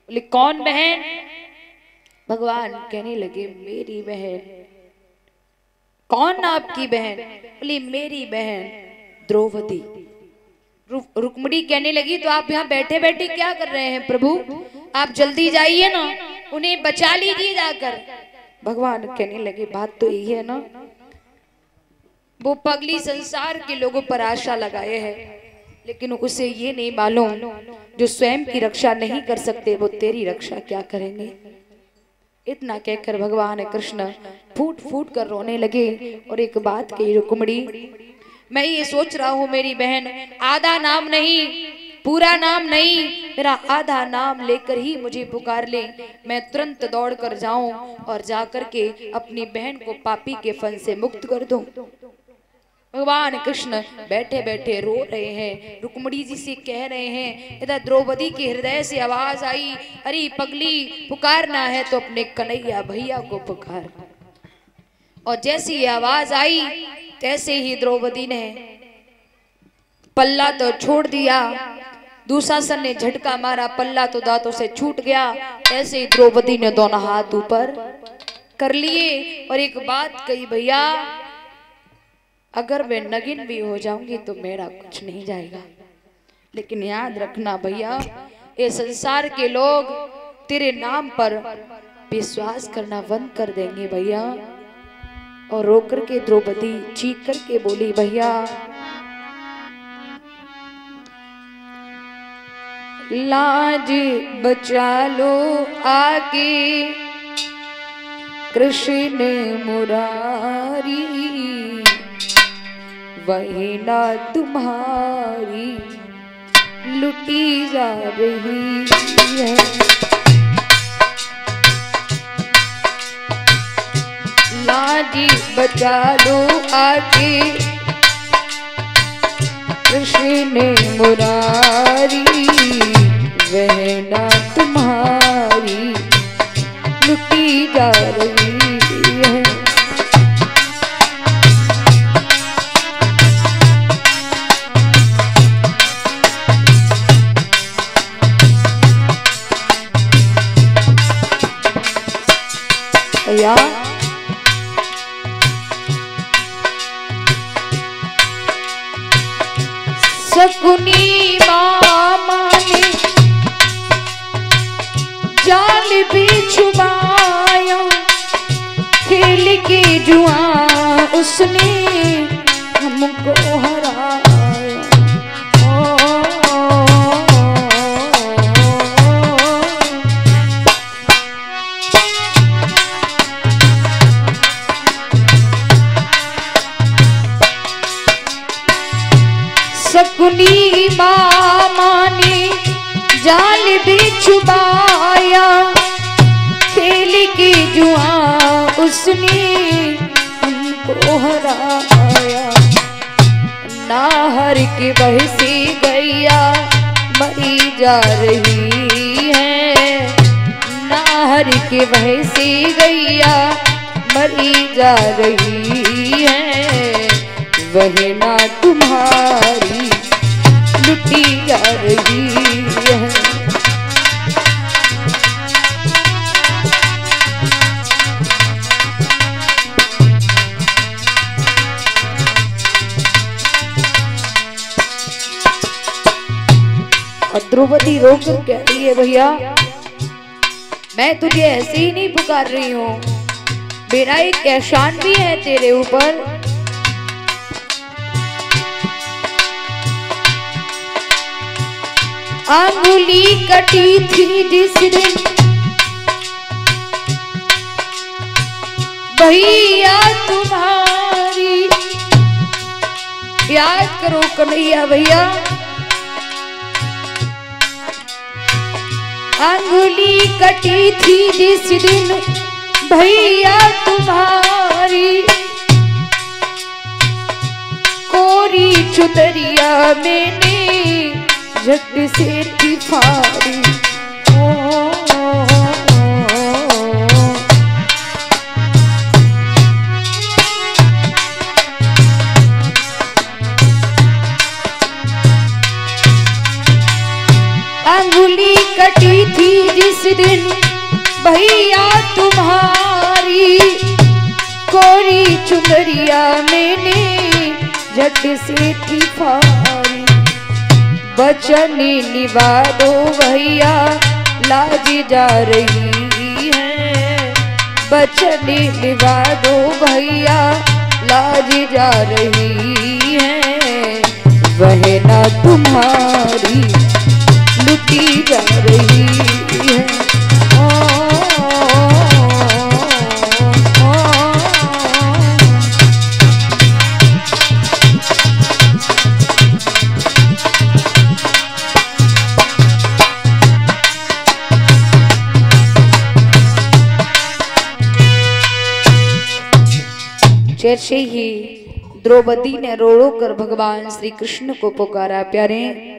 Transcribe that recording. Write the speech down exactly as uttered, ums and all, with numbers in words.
बोले कौन बहन? भगवान कहने लगे मेरी बहन। कौन आपकी बहन? बोली मेरी बहन द्रौपदी। रुक्मिणी कहने लगी तो आप यहाँ बैठे बैठे क्या कर रहे हैं प्रभु? आप जल्दी जाइए ना, उन्हें बचा लीजिए जाकर। भगवान कहने लगे बात तो यही है ना, वो पगली संसार के लोगों पर आशा लगाए हैं, लेकिन उसे ये नहीं मालूम जो स्वयं की रक्षा नहीं कर सकते वो तेरी रक्षा क्या करेंगे। इतना कहकर भगवान कृष्ण फूट फूट कर रोने लगे और एक बात कही, रुक्मिणी मैं ये सोच रहा हूँ मेरी बहन, आधा नाम नहीं, पूरा नाम नहीं, मेरा आधा नाम लेकर ही मुझे पुकार ले, मैं तुरंत दौड़ कर जाऊं और जाकर के अपनी बहन को पापी के फन से मुक्त कर दूं। भगवान कृष्ण बैठे बैठे रो रहे हैं, रुक्मिणी जी से कह रहे हैं। इधर द्रौपदी के हृदय से आवाज आई, अरे पगली पुकारना है तो अपने कन्हैया भैया को पुकार। और जैसी ये आवाज आई तैसे ही द्रौपदी ने पल्ला तो छोड़ दिया, दुशासन ने झटका मारा, पल्ला तो दांतों से छूट गया। ऐसे ही द्रौपदी ने दोनों हाथ ऊपर कर लिए और एक बात कही, भैया अगर मैं नगिन भी हो जाऊंगी तो मेरा कुछ नहीं जाएगा, लेकिन याद रखना भैया ये संसार के लोग तेरे नाम पर विश्वास करना बंद कर देंगे भैया। और रोकर के द्रौपदी चीख करके बोली, भैया लाज बचा लो आगे कृष्ण मुरारी, वही ना तुम्हारी लुटी जा रही है। लाजी बचा लो आगे कृष्ण मुरारी, वह ना तुम्हारी लुटी जा रही है। या शकुनी मामा ने जाल भी छुपाया, खेल के जुआ उसने हमको हराया। शकुनी मामा ने जाल भी छुपाया, खेल के जुआ उसने हमको हराया। नाहर के बहसी गैया मरी जा रही है, नाहर के बहसी गैया मरी जा रही है, वह ना तुम्हारी लुटी जा रही है। और द्रौपदी रोकर कह रही है, भैया मैं तुझे ऐसे ही नहीं पुकार रही हूँ, मेरा एक एहसान भी है तेरे ऊपर। अंगुली कटी थी जिस दिन भैया तुम्हारी, याद करो कन्हैया भैया। अंगुली कटी थी जिस दिन भैया तुम्हारी, कोरी चुदरिया मैंने झट से थी फाड़ी। ओ, ओ, ओ, ओ, अंगुली कटी थी जिस जिस दिन भैया तुम्हारी कोरी चुनरिया मैंने झट से थी फारी। बचन निभा दो भैया लाज जा रही है, बचन निभा दो भैया लाज जा रही है। वह ना तुम्हारी लुटी जा रही है। जैसे ही द्रौपदी ने रो रो कर भगवान श्री कृष्ण को पुकारा। प्यारे